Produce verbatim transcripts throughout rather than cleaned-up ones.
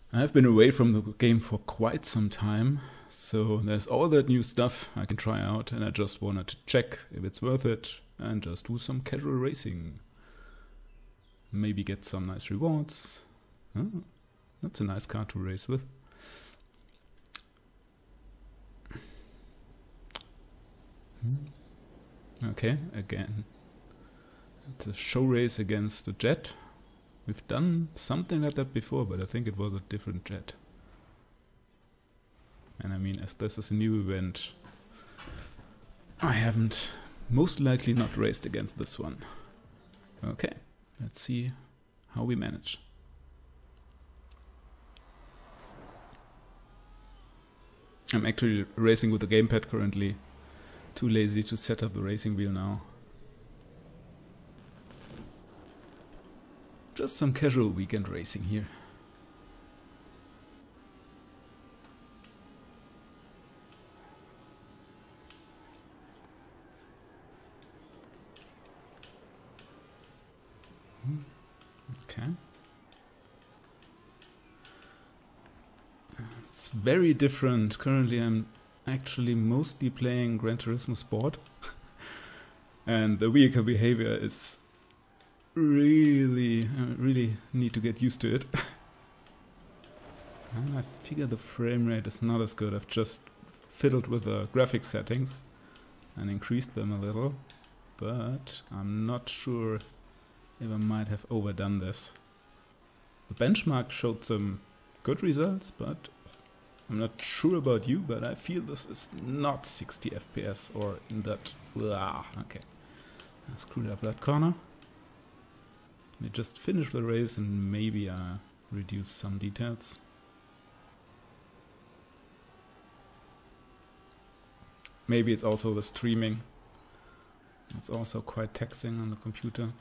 I've been away from the game for quite some time, so there's all that new stuff I can try out, and I just wanted to check if it's worth it and just do some casual racing. Maybe get some nice rewards. Oh, that's a nice car to race with. Okay, again. It's a show race against a jet. We've done something like that before, but I think it was a different jet. And I mean, as this is a new event, I haven't most likely not raced against this one. Okay, let's see how we manage. I'm actually racing with the gamepad currently. Too lazy to set up the racing wheel now. Just some casual weekend racing here. Okay. It's very different. Currently I'm actually mostly playing Gran Turismo Sport. And the vehicle behavior is really, I really need to get used to it. And I figure the frame rate is not as good. I've just fiddled with the graphics settings and increased them a little, but I'm not sure if I might have overdone this. The benchmark showed some good results, but I'm not sure about you, but I feel this is not sixty F P S or in that. Ah, okay. I screwed up that corner. We just finish the race and maybe I reduce some details. Maybe it's also the streaming. It's also quite taxing on the computer.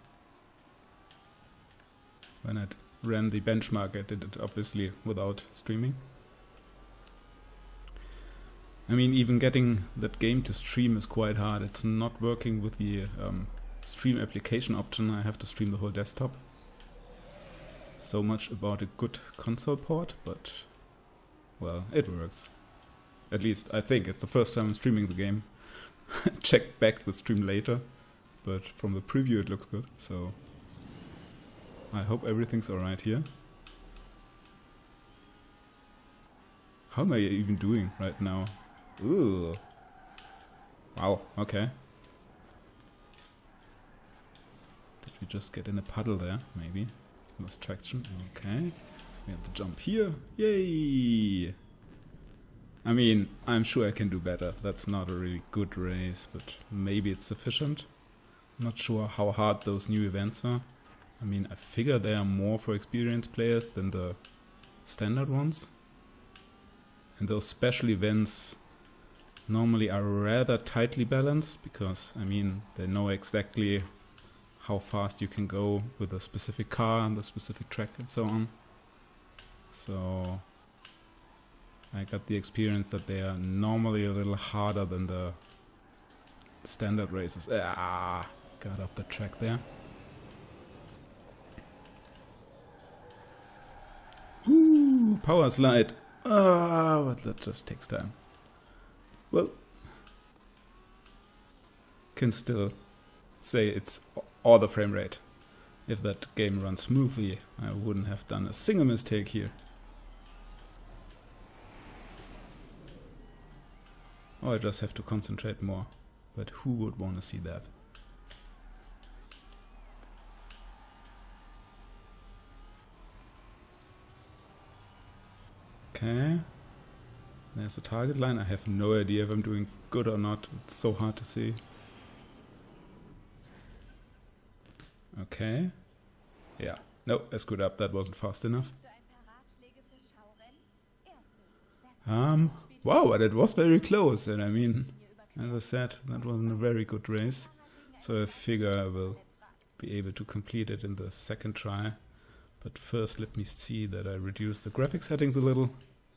When I ran the benchmark, I did it obviously without streaming. I mean, even getting that game to stream is quite hard. It's not working with the um, stream application option. I have to stream the whole desktop. So much about a good console port, but well, it works. At least I think it's the first time I'm streaming the game. Check back the stream later, but from the preview it looks good, so I hope everything's alright here. How am I even doing right now? Ooh. Wow, okay. Did we just get in a puddle there, maybe? Lost traction, okay. We have the jump here, yay! I mean, I'm sure I can do better. That's not a really good race, but maybe it's sufficient. Not sure how hard those new events are. I mean, I figure they are more for experienced players than the standard ones. And those special events normally are rather tightly balanced, because, I mean, they know exactly how fast you can go with a specific car and the specific track and so on. So I got the experience that they are normally a little harder than the standard races. Ah, got off the track there. Ooh, power slide. Ah, but that just takes time. Well, can still say it's all the frame rate. If that game runs smoothly, I wouldn't have done a single mistake here. Or I just have to concentrate more. But who would want to see that? Okay. There's a target line. I have no idea if I'm doing good or not. It's so hard to see. Okay. Yeah. No, I screwed up. That wasn't fast enough. Um, wow, but it was very close. And I mean, as I said, that wasn't a very good race. So I figure I will be able to complete it in the second try. But first, let me see that I reduce the graphic settings a little.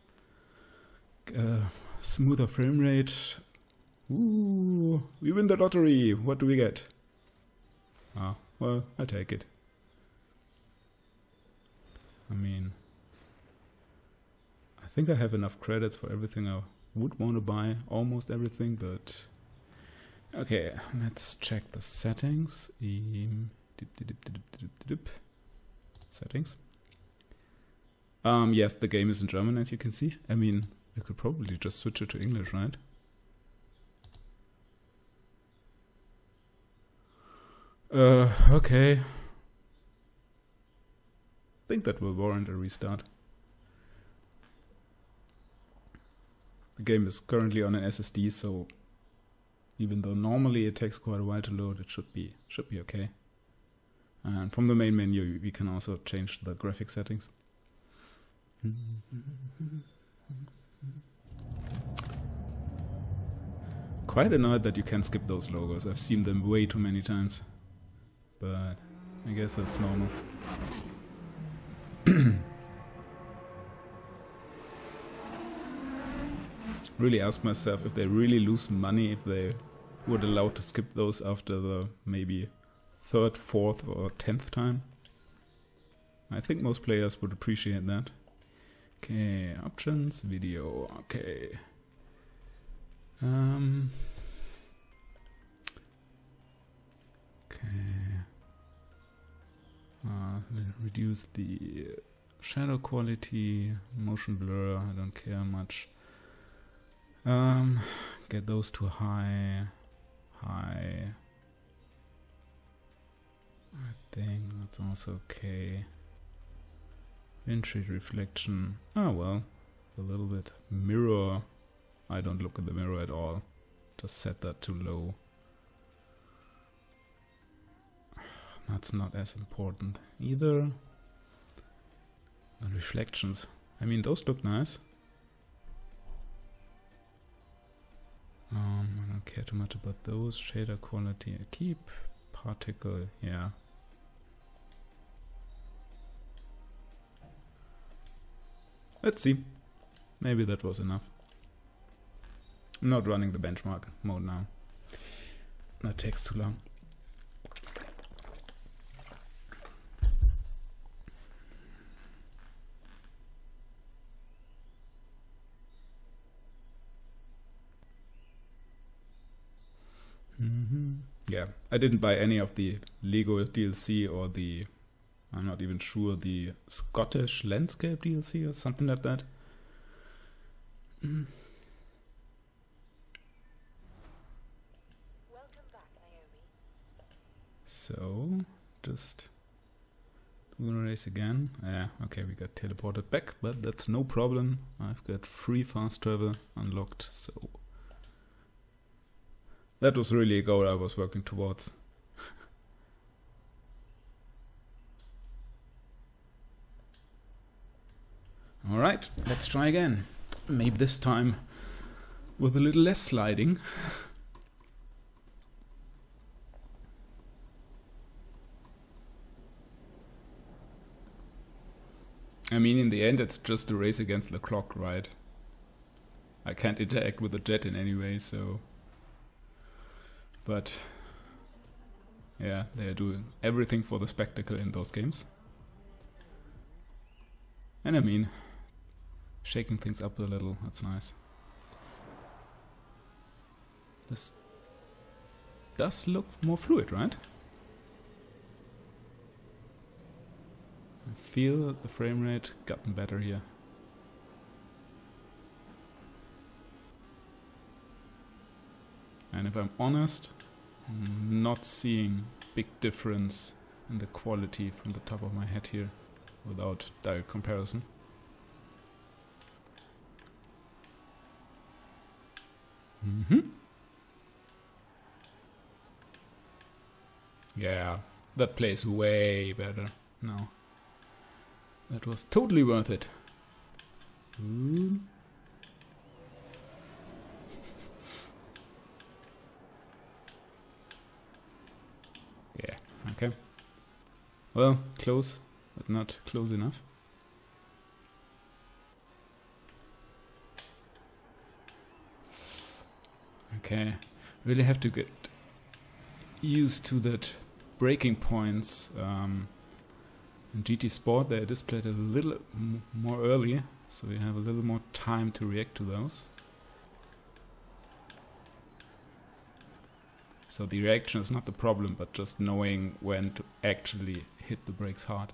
Uh, smoother frame rate. Ooh, we win the lottery. What do we get? Ah, well, I take it. I mean, think I have enough credits for everything I would want to buy, almost everything, but... Okay, let's check the settings. Um, dip, dip, dip, dip, dip, dip, dip. Settings. Um, yes, the game is in German, as you can see. I mean, I could probably just switch it to English, right? Uh, okay. I think that will warrant a restart. The game is currently on an S S D, so even though normally it takes quite a while to load, it should be should be okay. And from the main menu, we can also change the graphic settings. Quite annoyed that you can skip those logos. I've seen them way too many times. But I guess that's normal. Really ask myself if they really lose money if they would allow to skip those after the maybe third, fourth or tenth time. I think most players would appreciate that. Okay, options, video, okay. Um, okay. Uh, reduce the shadow quality, motion blur, I don't care much. Um, get those to high, high. I think that's also okay. Windshield reflection. Oh well, a little bit. Mirror. I don't look at the mirror at all. Just set that to low. That's not as important either. The reflections. I mean, those look nice. Um, I don't care too much about those. Shader quality I keep. Particle, yeah. Let's see. Maybe that was enough. I'm not running the benchmark mode now. That takes too long. Mm-hmm. Yeah, I didn't buy any of the Lego D L C or the, I'm not even sure, the Scottish Landscape D L C or something like that. Mm. Welcome back, Naomi. So, just do the race again. Yeah, okay, we got teleported back, but that's no problem. I've got free fast travel unlocked, so that was really a goal I was working towards. Alright, let's try again. Maybe this time with a little less sliding. I mean, in the end, it's just a race against the clock, right? I can't interact with the jet in any way, so... But... yeah, they are doing everything for the spectacle in those games. And I mean, shaking things up a little, that's nice. This does look more fluid, right? I feel the frame rate gotten better here. And if I'm honest, I'm not seeing big difference in the quality from the top of my head here without direct comparison. Mm-hmm. Yeah, that plays way better now. That was totally worth it. Ooh. Yeah, okay. Well, close, but not close enough. Okay, really have to get used to that braking points. Um, in G T Sport they are displayed a little m more early, so you have a little more time to react to those. So the reaction is not the problem, but just knowing when to actually hit the brakes hard.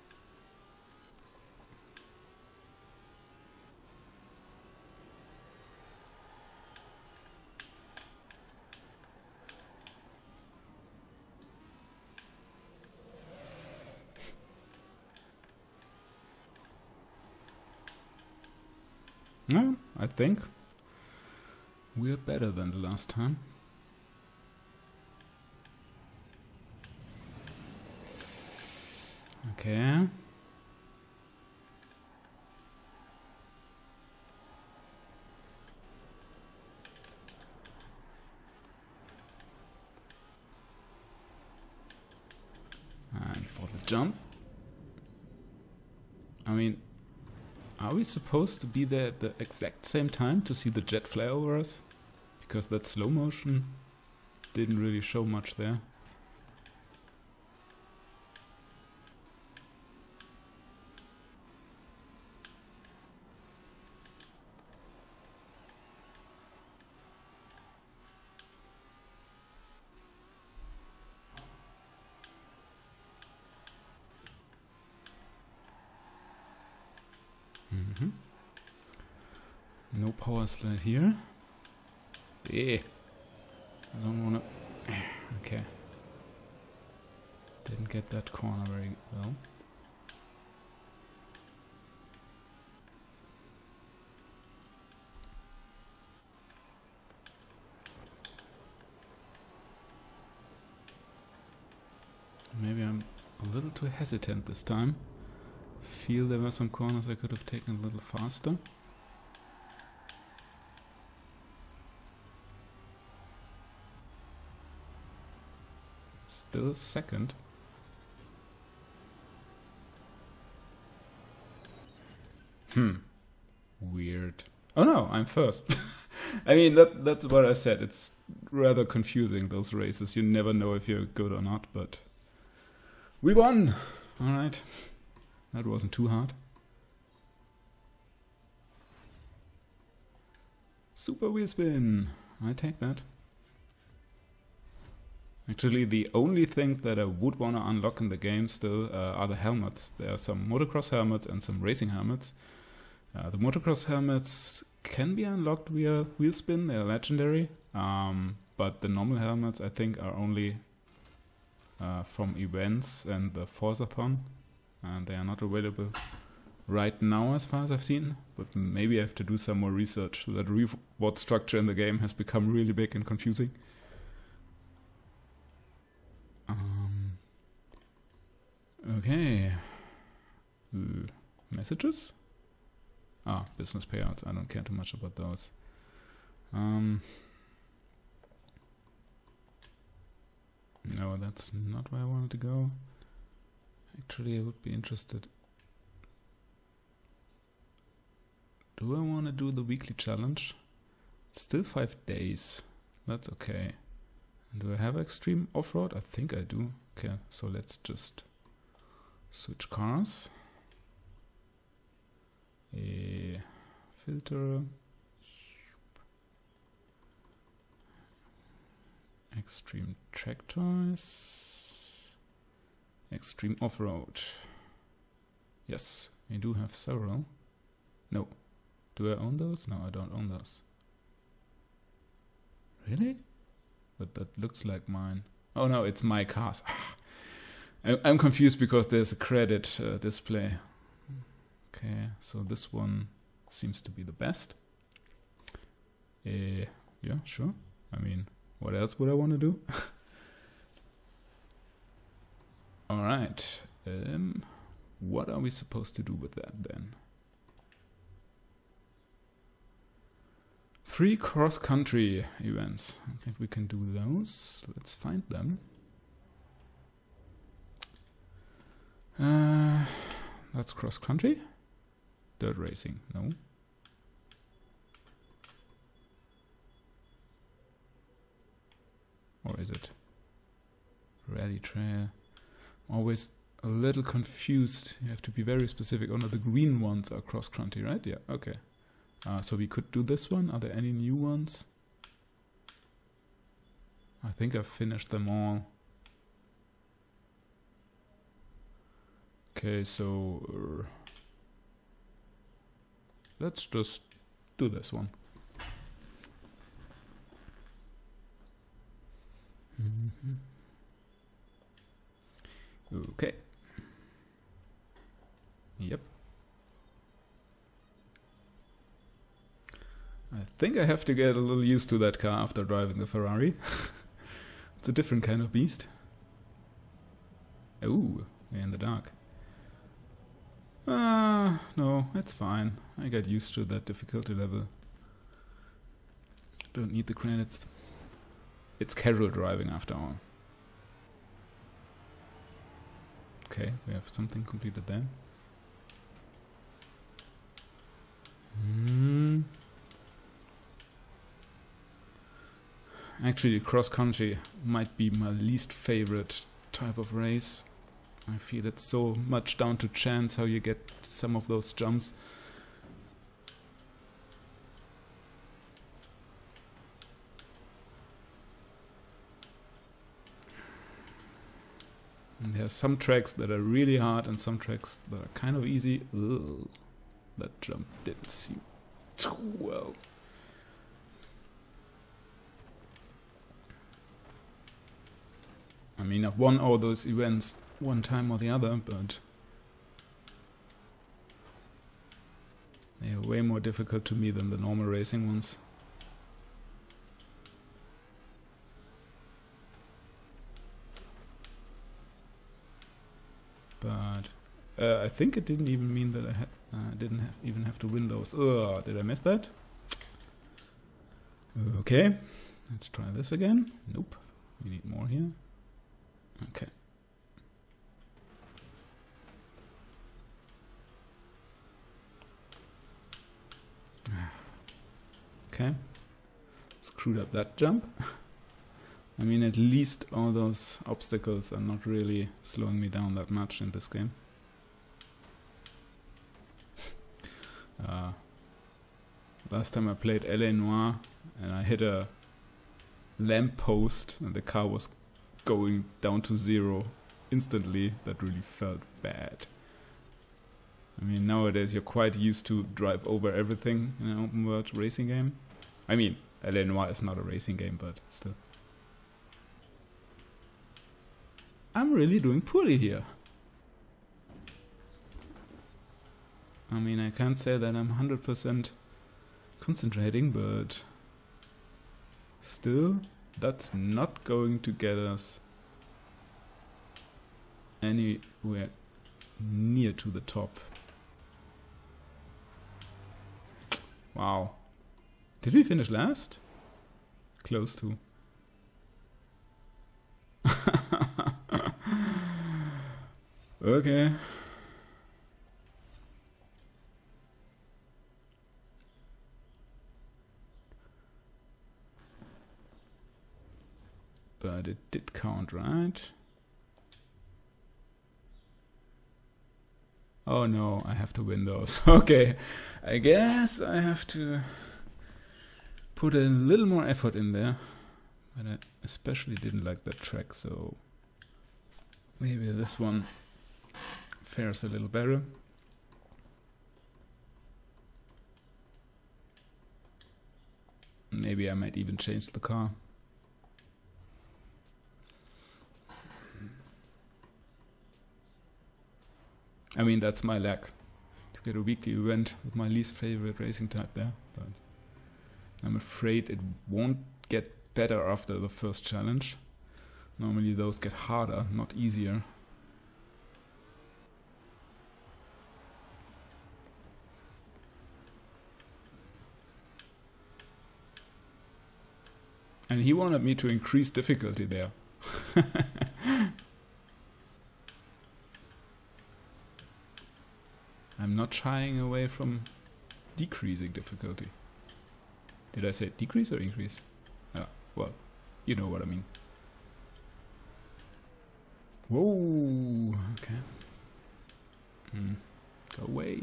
No, I think we're better than the last time. Okay. And for the jump. I mean, are we supposed to be there at the exact same time to see the jet fly over us? Because that slow motion didn't really show much there. Mm-hmm. No power slide here. Eh. I don't wanna... Okay. Didn't get that corner very well. Maybe I'm a little too hesitant this time. Feel there were some corners I could have taken a little faster. Still second. Hmm. Weird. Oh no, I'm first. I mean, that that's what I said. It's rather confusing, those races. You never know if you're good or not, but we won! Alright. That wasn't too hard. Super wheel spin. I take that. Actually, the only things that I would want to unlock in the game still uh, are the helmets. There are some motocross helmets and some racing helmets. Uh, the motocross helmets can be unlocked via wheel spin. They are legendary. Um, but the normal helmets, I think, are only uh, from events and the Forzathon. And they are not available right now as far as I've seen, but maybe I have to do some more research. That reward structure in the game has become really big and confusing. Um, okay. Uh, messages? Ah, business payouts. I don't care too much about those. Um, no, that's not where I wanted to go. Actually, I would be interested. Do I want to do the weekly challenge? It's still five days. That's okay. And do I have extreme off-road? I think I do. Okay, so let's just switch cars. A filter. Extreme track toys. Extreme off-road. Yes, we do have several. No. Do I own those? No, I don't own those. Really? But that looks like mine. Oh no, it's my cars. I'm confused because there's a credit uh, display. Okay, so this one seems to be the best. Uh, yeah, sure. I mean, what else would I want to do? Alright. Um, what are we supposed to do with that then? Three cross-country events. I think we can do those. Let's find them. Uh, that's cross-country. Dirt racing. No. Or is it? Rally trail. Always a little confused. You have to be very specific. Oh no, the green ones are cross-country, right? Yeah, okay. Uh, so we could do this one. Are there any new ones? I think I've finished them all. Okay, so uh, let's just do this one. Mm-hmm. Okay. Yep. I think I have to get a little used to that car after driving the Ferrari. It's a different kind of beast. Ooh, we're in the dark. Ah, no, it's fine. I got used to that difficulty level. Don't need the credits. It's casual driving after all. Okay, we have something completed there. Hmm. Actually, cross-country might be my least favorite type of race. I feel it's so much down to chance how you get some of those jumps. And there are some tracks that are really hard and some tracks that are kind of easy. Ugh, that jump didn't seem too well. I mean, I've won all those events one time or the other, but they are way more difficult to me than the normal racing ones. But uh, I think it didn't even mean that I ha uh, didn't have even have to win those. Ugh, did I miss that? Okay, let's try this again. Nope, we need more here. Okay. Okay, screwed up that jump. I mean, at least all those obstacles are not really slowing me down that much in this game. uh, last time I played L A Noire and I hit a lamppost and the car was going down to zero instantly. That really felt bad. I mean, nowadays you're quite used to drive over everything in an open world racing game. I mean, L A Noire is not a racing game, but still. I'm really doing poorly here. I mean, I can't say that I'm one hundred percent concentrating, but still, that's not going to get us anywhere near to the top. Wow. Did we finish last? Close to. Okay. But it did count, right? Oh no, I have to win those. Okay, I guess I have to put a little more effort in there. But I especially didn't like that track, so maybe this one fares a little better. Maybe I might even change the car. I mean, that's my lack, to get a weekly event with my least favorite racing type there, but I'm afraid it won't get better after the first challenge. Normally those get harder, not easier. And he wanted me to increase difficulty there. I'm not shying away from decreasing difficulty. Did I say decrease or increase? Ah, well, you know what I mean. Whoa, okay. Mm. Go away.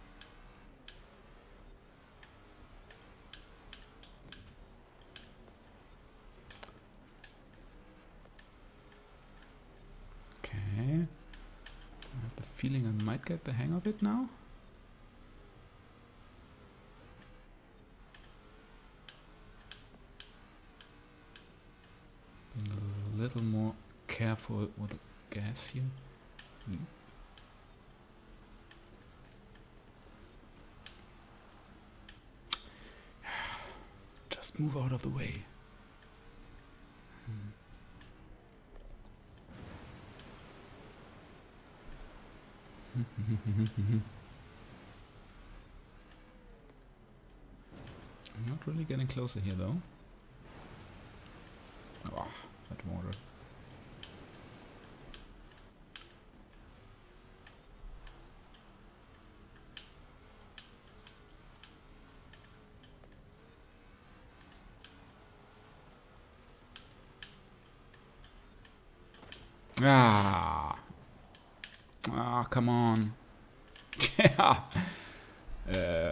Okay. I have the feeling I might get the hang of it now. Being a little more careful with the gas here. Mm. Just move out of the way. Hmm. I'm not really getting closer here though. Oh, that water. Ah. Ah, come on. Yeah. Uh,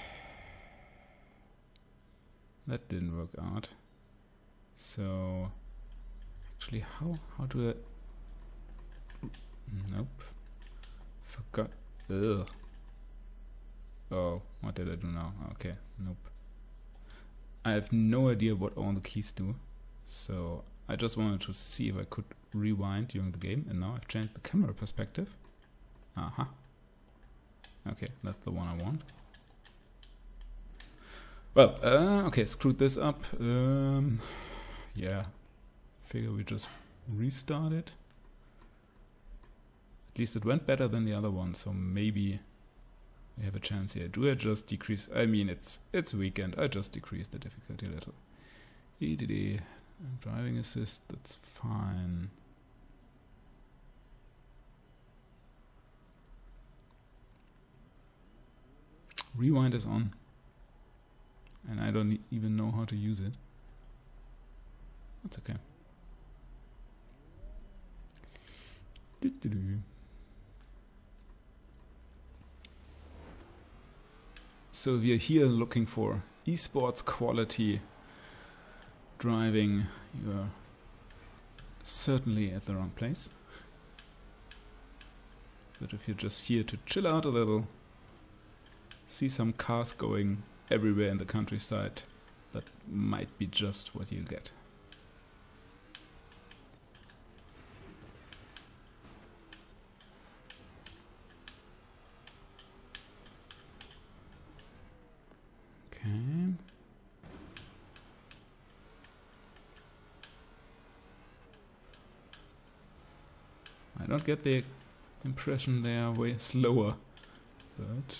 that didn't work out. So, actually, how how do I? Nope. Forgot. Ugh. Oh, what did I do now? Okay, nope. I have no idea what all the keys do. So I just wanted to see if I could rewind during the game, and now I've changed the camera perspective. Uh-huh. Okay, that's the one I want. Well, uh, okay, screwed this up. Um, yeah, figure we just restart it. At least it went better than the other one, so maybe we have a chance here. Do I just decrease? I mean, it's it's weekend. I just decreased the difficulty a little. E D D. Driving assist, that's fine. Rewind is on. And I don't e- even know how to use it. That's okay. Doo-doo-doo. So we are here looking for esports quality driving. You are certainly at the wrong place. But if you're just here to chill out a little, see some cars going everywhere in the countryside, that might be just what you'll get. Okay. I don't get the impression they are way slower, but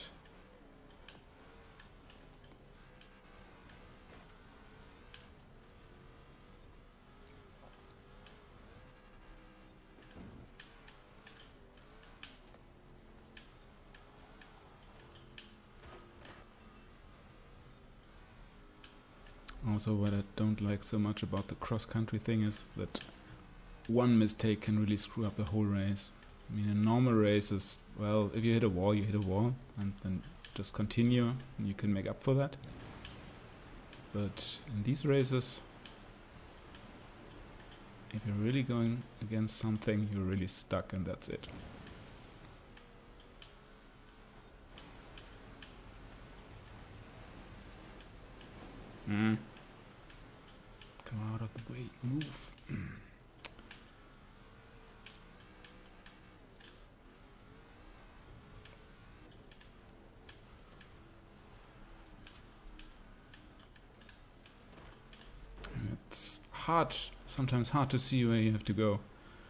also what I don't like so much about the cross-country thing is that one mistake can really screw up the whole race. I mean, in normal races, well, if you hit a wall, you hit a wall, and then just continue, and you can make up for that. But in these races, if you're really going against something, you're really stuck, and that's it. Mm. Go out of the way, move. It's hard, sometimes hard to see where you have to go.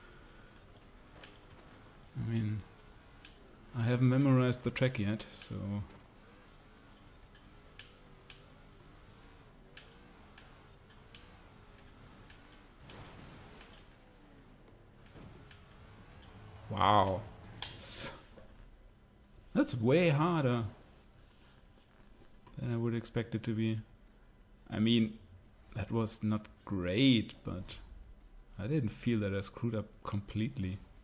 I mean, I haven't memorized the track yet, so... Wow. That's way harder than I would expect it to be. I mean, that was not great, but I didn't feel that I screwed up completely.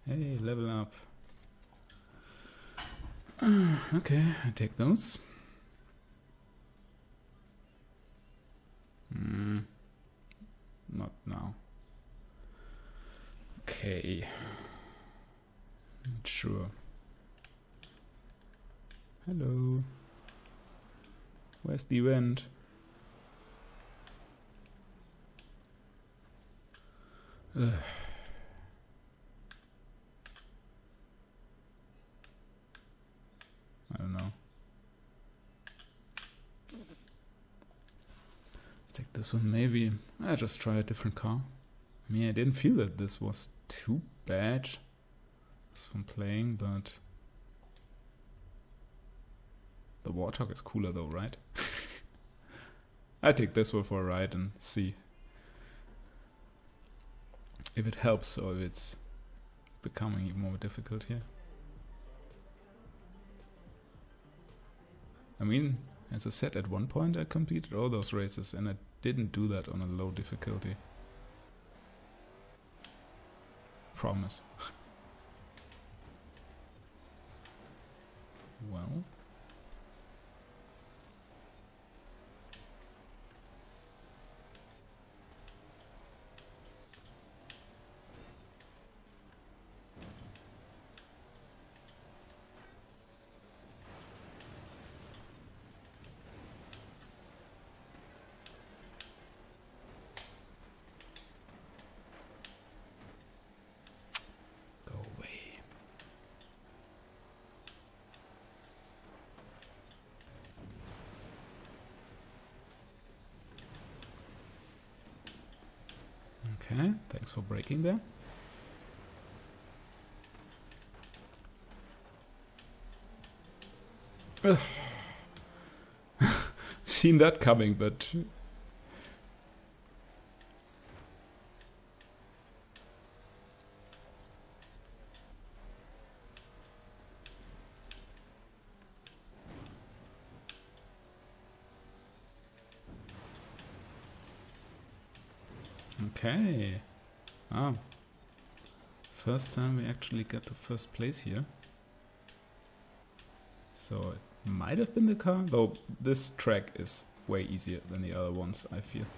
Hey, level up. Okay, I take those. Hmm. Not now. Okay. Not sure. Hello. Where's the event? Ugh. I don't know. Let's take this one maybe. I just try a different car. I mean, I didn't feel that this was too bad. This one playing, but the Warthog is cooler though, right? I take this one for a ride and see if it helps or if it's becoming even more difficult here. I mean, as I said, at one point I completed all those races and I didn't do that on a low difficulty. Promise. Well. Okay, thanks for breaking there. Seen that coming, but okay. Ah. First time we actually got to first place here. So it might have been the car, though this track is way easier than the other ones, I feel.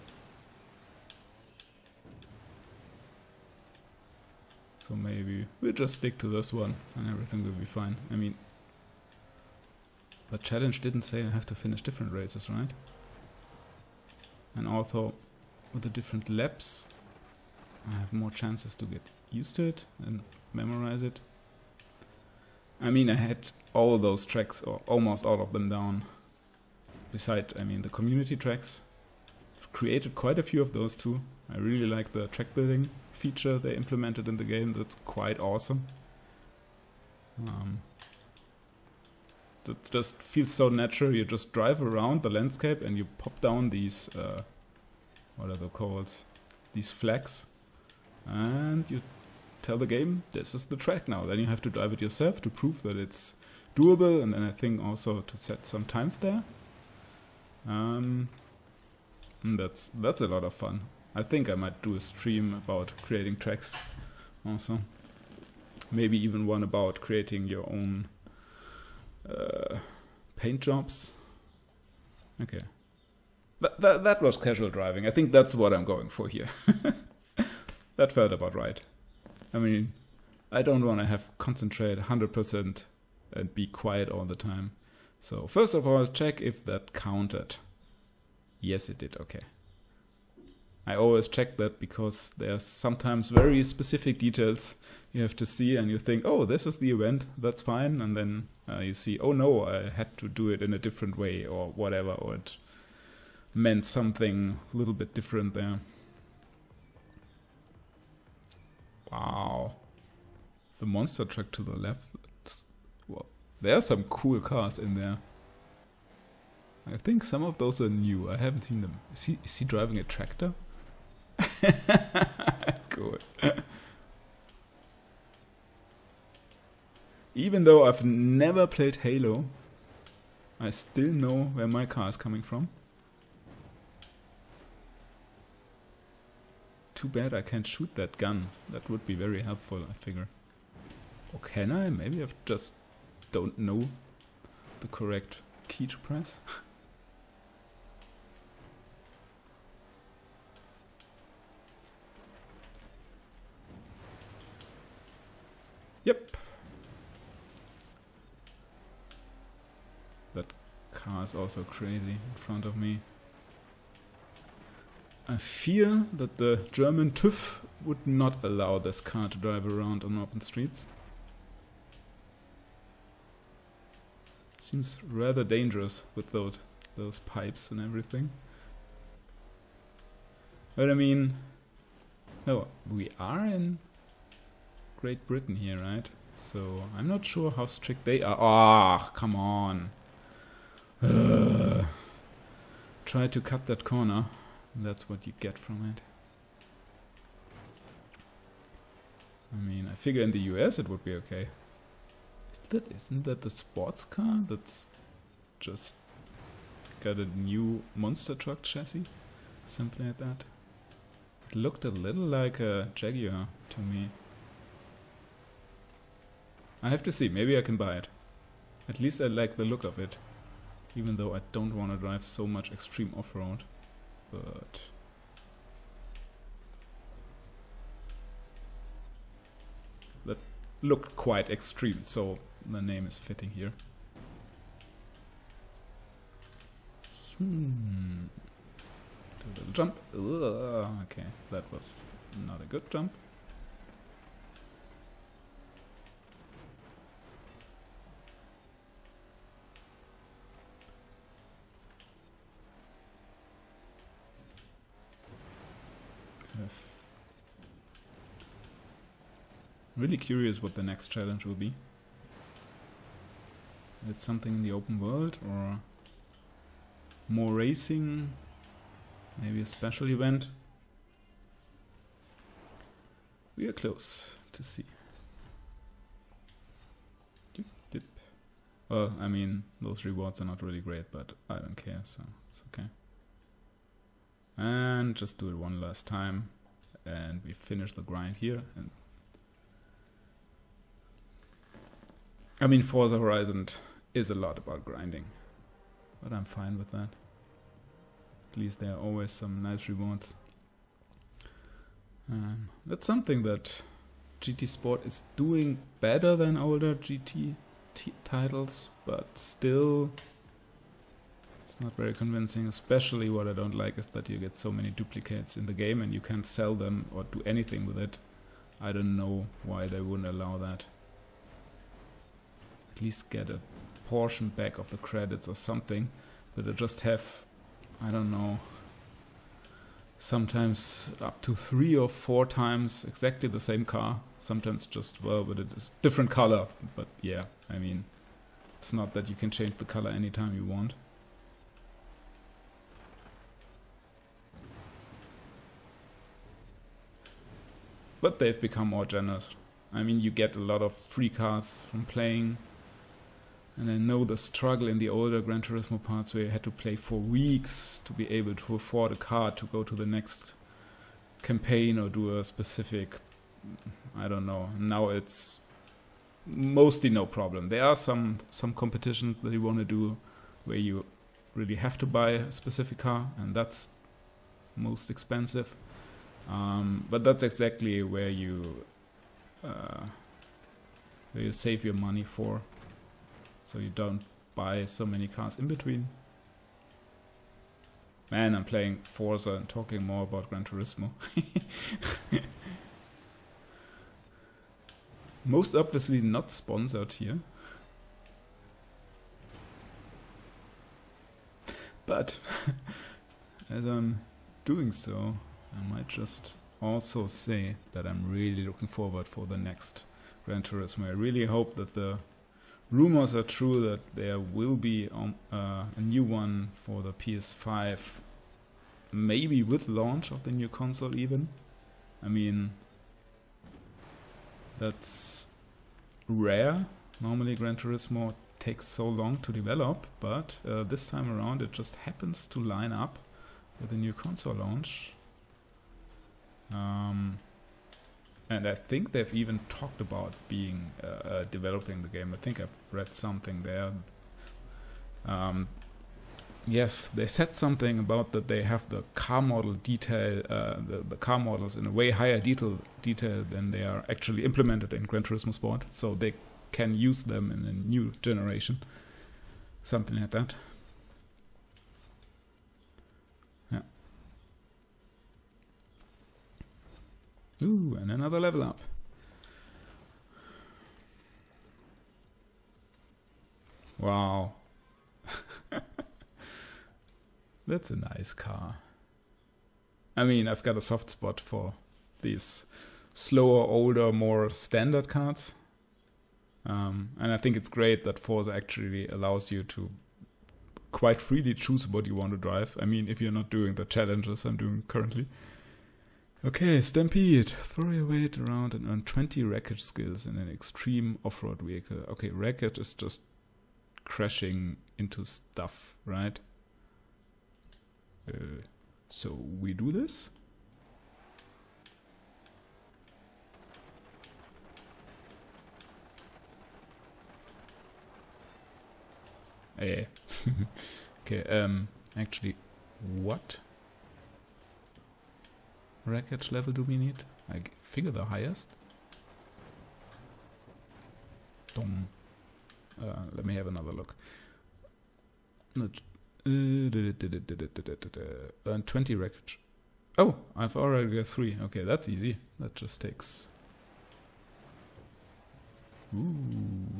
So maybe we'll just stick to this one and everything will be fine. I mean, the challenge didn't say I have to finish different races, right? And also, with the different laps, I have more chances to get used to it and memorize it. I mean, I had all those tracks, or almost all of them down. Besides, I mean, the community tracks. I've created quite a few of those too. I really like the track building feature they implemented in the game. That's quite awesome. Um, that just feels so natural. You just drive around the landscape and you pop down these, uh, what are they called? These flags. And you tell the game, this is the track now. Then you have to drive it yourself to prove that it's doable, and then I think also to set some times there. Um, and that's that's a lot of fun. I think I might do a stream about creating tracks also. Maybe even one about creating your own uh, paint jobs. Okay. That, that, that was casual driving. I think that's what I'm going for here. That felt about right. I mean, I don't want to have concentrate one hundred percent and be quiet all the time. So first of all, check if that counted. Yes, it did. Okay. I always check that because there's sometimes very specific details you have to see and you think, oh, this is the event, that's fine. And then uh, you see, oh no, I had to do it in a different way or whatever, or it meant something a little bit different there. Wow. The monster truck to the left. Well, there are some cool cars in there. I think some of those are new. I haven't seen them. Is he, is he driving a tractor? Cool. Even though I've never played Halo, I still know where my car is coming from. Too bad I can't shoot that gun. That would be very helpful, I figure. Or can I? Maybe I just don't know the correct key to press. Yep. That car is also crazy in front of me. I fear that the German TÜV would not allow this car to drive around on open streets. Seems rather dangerous with those, those pipes and everything. But I mean, no, we are in Great Britain here, right? So I'm not sure how strict they are. Ah, oh, come on. Ugh. Try to cut that corner. That's what you get from it. I mean, I figure in the U S it would be okay. Is that, isn't that the sports car that's just got a new monster truck chassis? Something like that. It looked a little like a Jaguar to me. I have to see, maybe I can buy it. At least I like the look of it. Even though I don't want to drive so much extreme off-road. But that looked quite extreme, so the name is fitting here. Hmm. Do a little jump. Ugh, okay, that was not a good jump. Really curious what the next challenge will be. It's something in the open world or more racing, maybe a special event. We are close to see. Dip, dip. Well, I mean, those rewards are not really great, but I don't care, so it's okay. And just do it one last time, and we finish the grind here. And I mean, Forza Horizon is a lot about grinding, but I'm fine with that. At least there are always some nice rewards. Um, that's something that G T Sport is doing better than older G T t titles, but still it's not very convincing. Especially what I don't like is that you get so many duplicates in the game and you can't sell them or do anything with it. I don't know why they wouldn't allow that. At least get a portion back of the credits or something, but I just have, I don't know, sometimes up to three or four times exactly the same car, sometimes just, well, with a different color, but yeah, I mean, it's not that you can change the color anytime you want. But they've become more generous. I mean, you get a lot of free cars from playing. And I know the struggle in the older Gran Turismo parts where you had to play for weeks to be able to afford a car to go to the next campaign or do a specific, I don't know. Now it's mostly no problem. There are some, some competitions that you want to do where you really have to buy a specific car, and that's most expensive. Um, but that's exactly where you, uh, where you save your money for. So you don't buy so many cars in between. Man, I'm playing Forza and talking more about Gran Turismo. Most obviously not sponsored here. But as I'm doing so, I might just also say that I'm really looking forward for the next Gran Turismo. I really hope that the rumors are true that there will be um, uh, a new one for the P S five, maybe with launch of the new console even. I mean, that's rare. Normally Gran Turismo takes so long to develop, but uh, this time around it just happens to line up with a new console launch. Um, And I think they've even talked about being uh, uh, developing the game. I think I've read something there. Um, yes, they said something about that they have the car model detail, uh, the, the car models in a way higher detail detail than they are actually implemented in Gran Turismo Sport, so they can use them in a new generation. Something like that. Yeah. Ooh, and another level up. Wow. That's a nice car. I mean, I've got a soft spot for these slower, older, more standard cars. Um, and I think it's great that Forza actually allows you to quite freely choose what you want to drive. I mean, if you're not doing the challenges I'm doing currently. Okay, Stampede. Throw your weight around and earn twenty wreckage skills in an extreme off-road vehicle. Okay, wreckage is just crashing into stuff, right? Uh, so we do this? Eh. Okay, um, actually, what wreckage level do we need? I figure the highest. Dom. Uh, let me have another look. Not, uh, earn twenty wreckage. Oh, I've already got three. Okay, that's easy. That just takes. Ooh.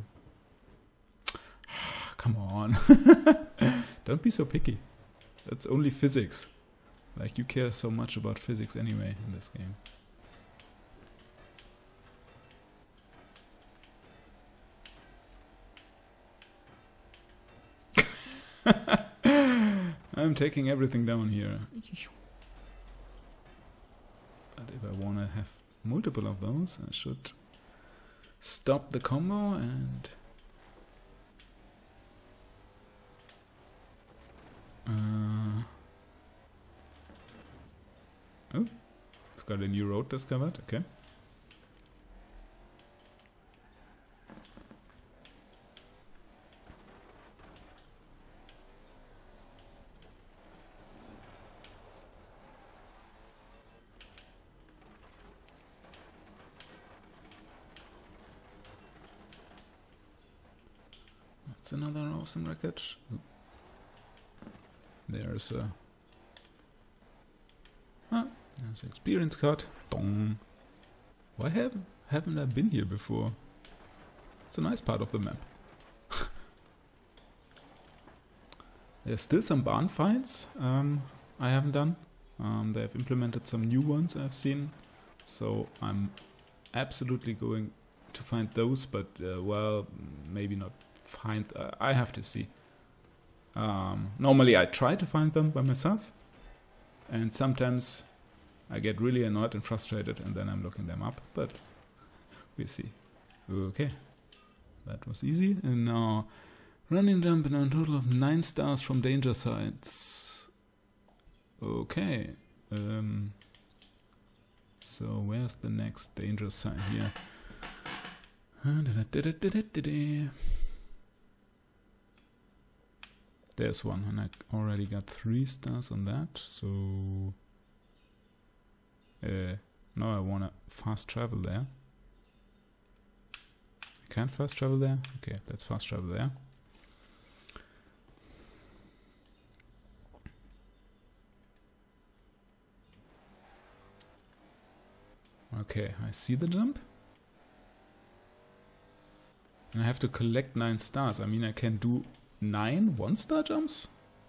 Come on. Don't be so picky. That's only physics. Like, you care so much about physics anyway in this game. I'm taking everything down here. But if I want to have multiple of those, I should stop the combo and... Uh, oh, I've got a new road discovered, okay. That's another awesome wreckage. Ooh. There's a... Ah, there's an experience card. Dong. Why haven't, haven't I been here before? It's a nice part of the map. There's still some barn fights um, I haven't done. Um, they've implemented some new ones I've seen. So I'm absolutely going to find those, but uh, well, maybe not find... Uh, I have to see. Um, normally I try to find them by myself, and sometimes I get really annoyed and frustrated and then I'm looking them up, but we'll see. Okay, that was easy. And now running jump and a total of nine stars from danger sites. Okay, um, so where's the next danger sign here? There's one, and I already got three stars on that, so... Uh, now I wanna fast travel there. I can't fast travel there? Okay, let's fast travel there. Okay, I see the jump. And I have to collect nine stars. I mean, I can do nine one-star jumps?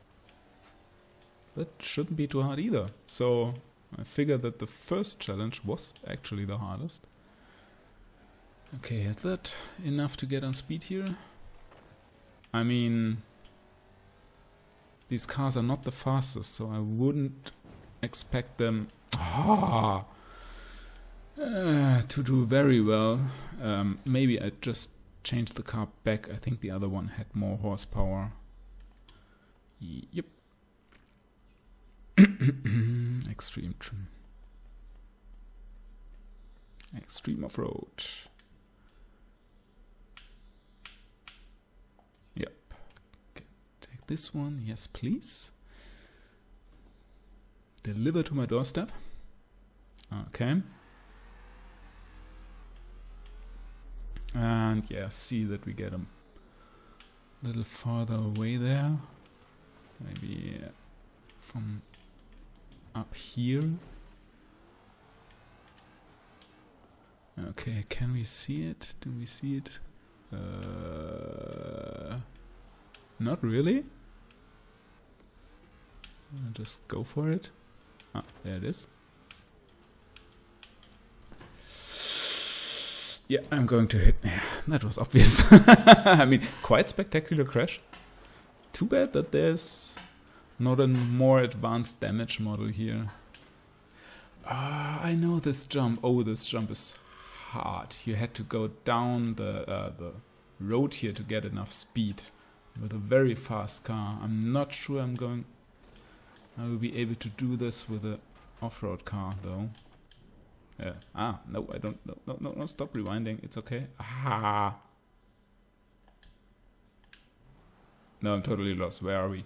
That shouldn't be too hard either. So I figured that the first challenge was actually the hardest. Okay, is that enough to get on speed here? I mean, these cars are not the fastest, so I wouldn't expect them ah, uh, to do very well. Um, maybe I just change the car back. I think the other one had more horsepower. Yep. Extreme trim. Extreme off-road. Yep. Okay. Take this one. Yes, please. Deliver to my doorstep. Okay. And yeah, see that we get a little farther away there. Maybe from up here. Okay, can we see it? Do we see it? Uh, not really. I'll just go for it. Ah, there it is. Yeah, I'm going to hit. Yeah, that was obvious. I mean, quite spectacular crash. Too bad that there's not a more advanced damage model here. Ah, I know this jump. Oh, this jump is hard. You had to go down the uh, the road here to get enough speed with a very fast car. I'm not sure I'm going. I will be able to do this with a off-road car though. Yeah. Ah, no, I don't. No, no, no, no. Stop rewinding. It's okay. Ah. No, I'm totally lost. Where are we?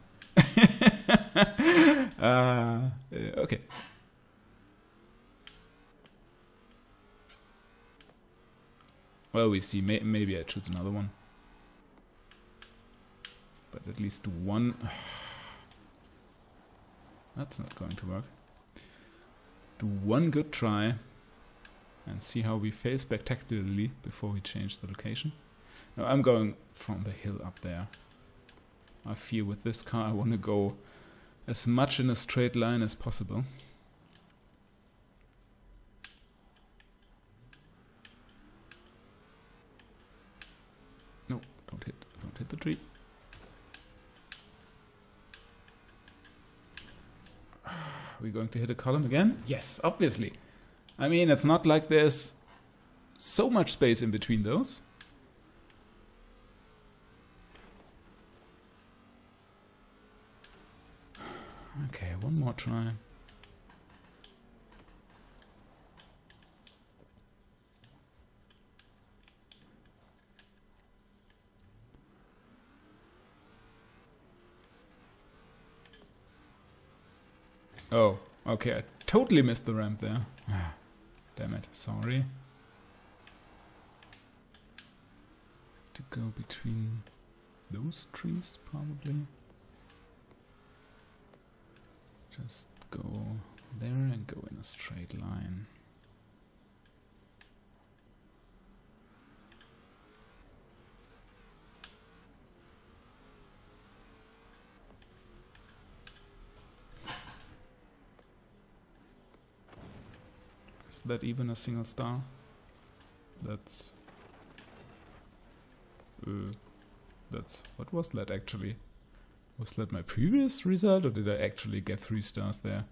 uh, okay. Well, we see. May maybe I choose another one. But at least one. That's not going to work. Do one good try. And see how we fail spectacularly before we change the location. No, I'm going from the hill up there. I feel with this car I want to go as much in a straight line as possible. No, don't hit, don't hit the tree. Are we going to hit a column again? Yes, obviously. I mean, it's not like there's so much space in between those. Okay, one more try. Oh, okay, I totally missed the ramp there. Damn it, sorry. To go between those trees, probably. Just go there and go in a straight line. Is that even a single star? That's... Uh, that's... What was that actually? Was that my previous result, or did I actually get three stars there?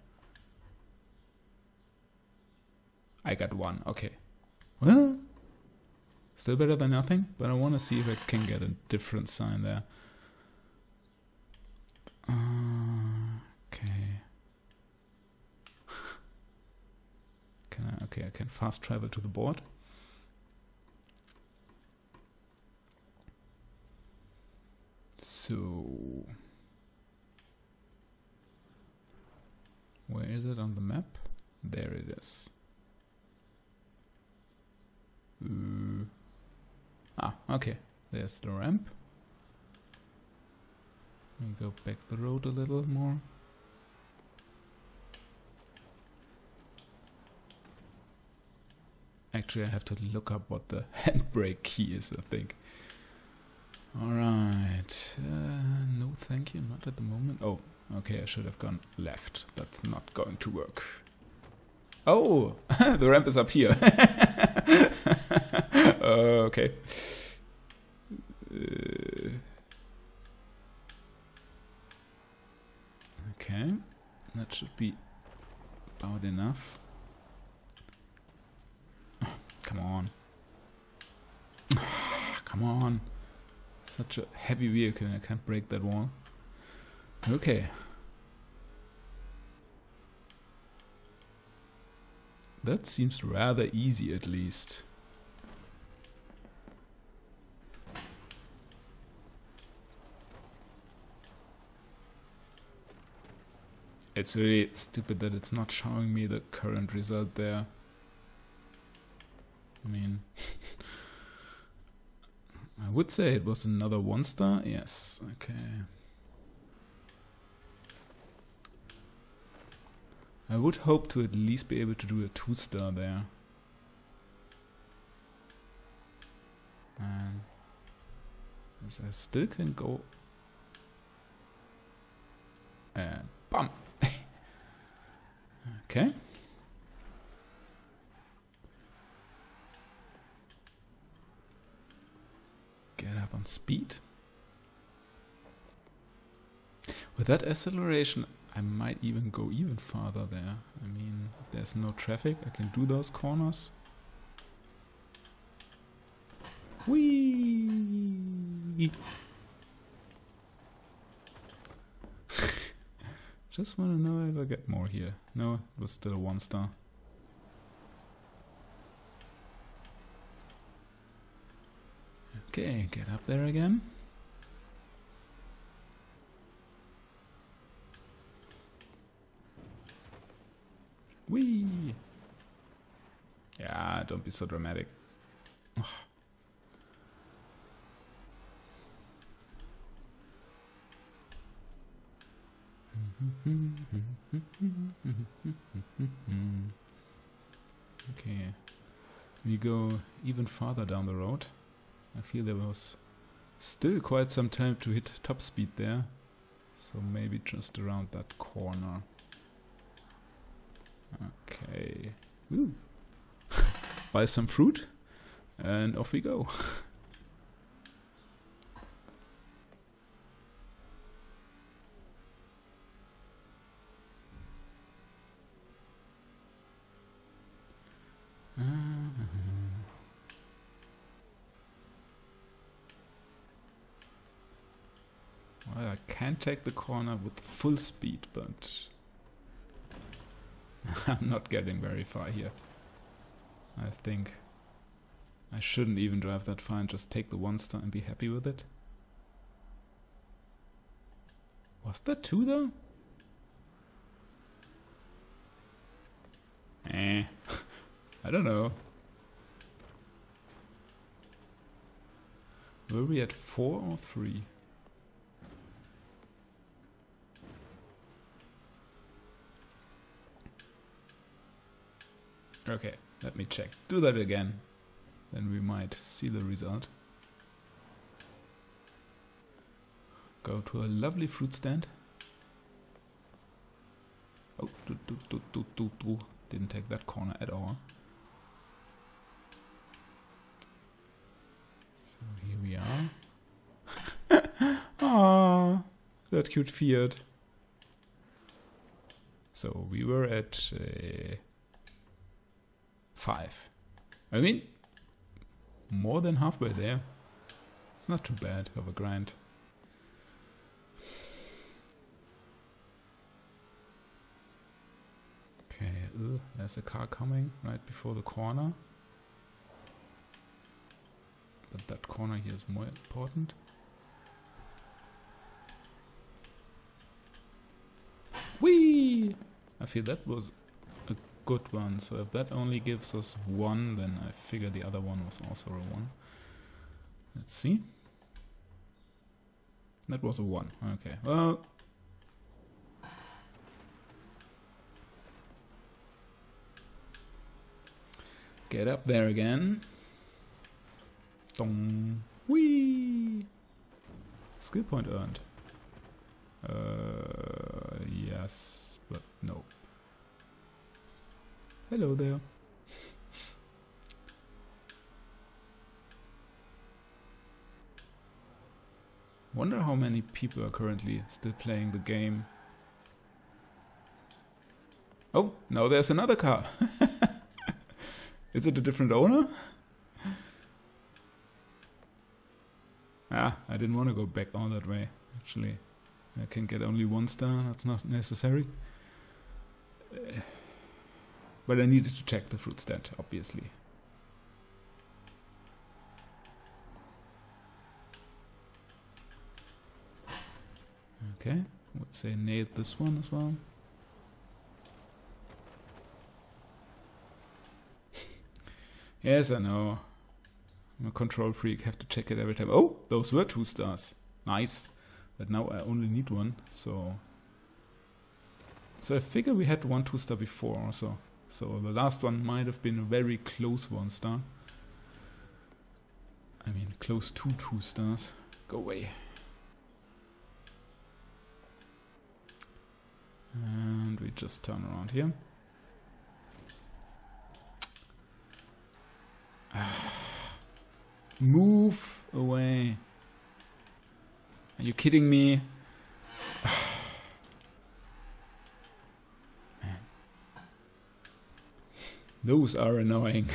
I got one, okay. Well, still better than nothing, but I want to see if I can get a different sign there. Uh, okay. Can I, okay, I can fast travel to the board. So... Where is it on the map? There it is. Uh, ah, okay. There's the ramp. Let me go back the road a little more. Actually, I have to look up what the handbrake key is, I think. Alright. Uh, no, thank you. Not at the moment. Oh. Okay, I should have gone left. That's not going to work. Oh, the ramp is up here. uh, okay. Uh, okay, that should be about enough. Oh, come on. Come on. Such a heavy vehicle, I can't break that wall. Okay. That seems rather easy, at least. It's really stupid that it's not showing me the current result there. I mean, I would say it was another one star. Yes, okay. I would hope to at least be able to do a two star there. And as I still can go. And bam! Okay. Get up on speed. With that acceleration, I might even go even farther there. I mean, if there's no traffic, I can do those corners. Whee! Just want to know if I get more here. No, it was still a one star. Okay, get up there again. Whee! Yeah, don't be so dramatic. Ugh. Okay, we go even farther down the road. I feel there was still quite some time to hit top speed there, so maybe just around that corner. Okay, woo. Buy some fruit and off we go. Well, I can take the corner with full speed, but I'm not getting very far here. I think I shouldn't even drive that far and just take the one star and be happy with it. Was that two though? Eh, I don't know. Were we at four or three? Okay, let me check. Do that again. Then we might see the result. Go to a lovely fruit stand. Oh, do, do, do, do, do, do. Didn't take that corner at all. So here we are. Ah, that cute Fiat. So we were at uh, five. I mean, more than halfway there. It's not too bad of a grind. Okay, ugh, there's a car coming right before the corner. But that corner here is more important. Whee! I feel that was a good one. So if that only gives us one, then I figure the other one was also a one. Let's see. That was a one. Okay, well. Get up there again. Dong. Whee! Skill point earned. Uh, yes, but no. Hello there. Wonder how many people are currently still playing the game. Oh, now there's another car. Is it a different owner? Ah, I didn't want to go back all that way, actually. I can get only one star, that's not necessary. Uh, But I needed to check the fruit stand, obviously. Okay, I would say nailed this one as well. Yes, I know. I'm a control freak, have to check it every time. Oh, those were two stars. Nice. But now I only need one, so... So I figure we had one two star before also. So the last one might have been a very close one star. I mean, close to two stars. Go away. And we just turn around here. Move away. Are you kidding me? Man. Those are annoying.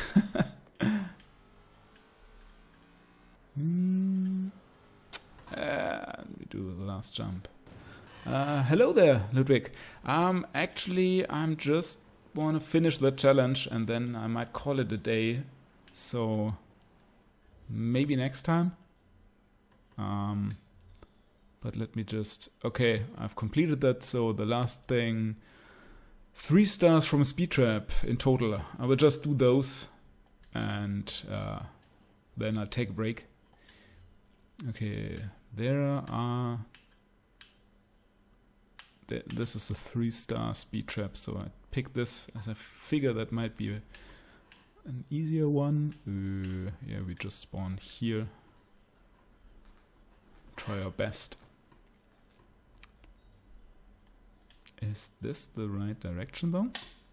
mm. And we do the last jump. Uh, hello there, Ludwig. Um, actually, I'm just want to finish the challenge and then I might call it a day. So maybe next time. Um, but let me just... Okay, I've completed that. So the last thing... Three stars from Speed Trap in total. I will just do those. And uh, then I'll take a break. Okay, there are... Th this is a three star Speed Trap. So I picked this as I figure that might be a, an easier one. Uh, yeah, we just spawn here. Try our best. Is this the right direction though?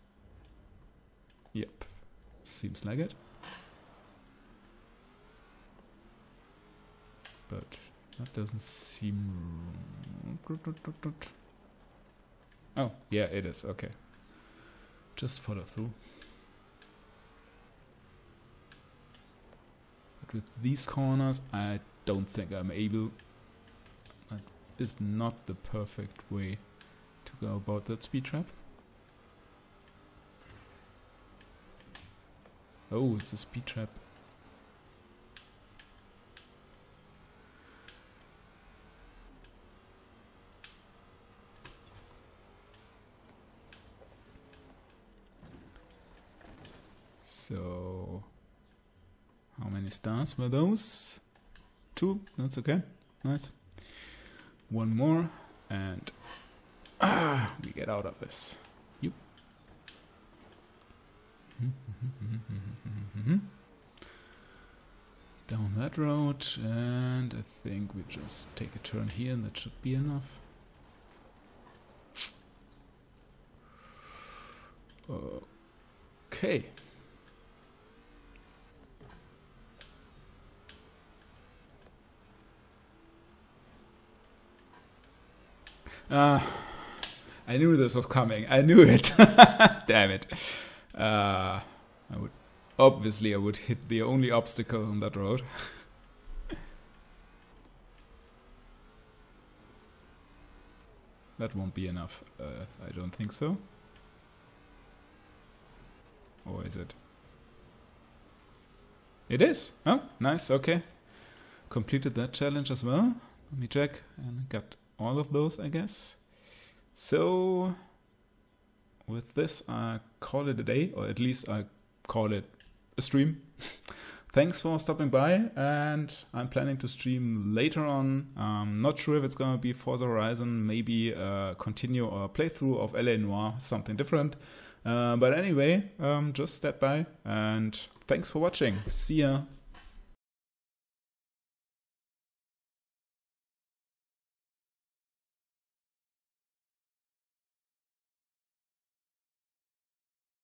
Yep, seems like it. But that doesn't seem... Oh, yeah, it is, okay. Just follow through. But with these corners, I don't think I'm able... That is not the perfect way to go about that Speed Trap. Oh, it's a Speed Trap. So, how many stars were those? Two, that's okay, nice. One more, and ah, we get out of this. You. Down that road, and I think we just take a turn here, and that should be enough. Okay. Uh, I knew this was coming. I knew it. Damn it. Uh, I would obviously I would hit the only obstacle on that road. That won't be enough. Uh, I don't think so. Or is it? It is. Oh, nice. Okay. Completed that challenge as well. Let me check and got all of those, I guess. So with this I call it a day, or at least I call it a stream. Thanks for stopping by, and I'm planning to stream later on. I'm not sure if it's gonna be Forza Horizon, maybe uh, continue or playthrough of L A Noire, something different. Uh, but anyway, um, just step by, and thanks for watching. See ya.